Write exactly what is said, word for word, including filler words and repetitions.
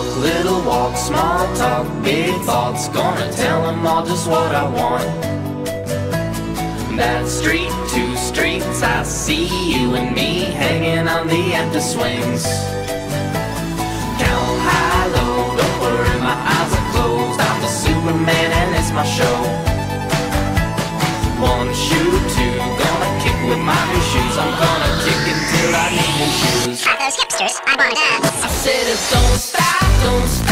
walk, little walk, small talk, big thoughts. Gonna tell them all just what I want. That street, two streets, I see you and me hanging on the empty swings. Count high, low, don't worry, my eyes are closed. I'm the Superman and it's my show. One shoe, two, gonna kick with my new shoes. I'm gonna kick until I need new shoes. Are those hipsters? I want us. I said it, don't stop, don't stop.